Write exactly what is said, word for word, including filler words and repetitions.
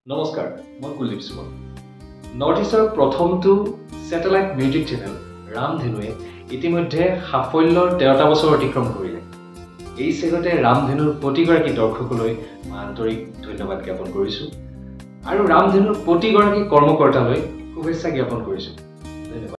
নমস্কাৰ মই কুলদীপ সুমন নৰ্থ ইষ্টৰ প্ৰথমটো স্যাটেলাইট মিউজিক চেনেল ৰামধেনুৱে ইতিমধ্যে সাফল্যৰ তেৰটা বছৰ অতিক্ৰম কৰিলে এই চেগতে ৰামধেনুৰ প্ৰতিগৰাকী দৰ্শকলৈ আন্তৰিক ধন্যবাদ জ্ঞাপন কৰিছো আৰু ৰামধেনুৰ প্ৰতিগৰাকী কৰ্মকৰ্তালৈ শুভেচ্ছা জ্ঞাপন কৰিছো ধন্যবাদ।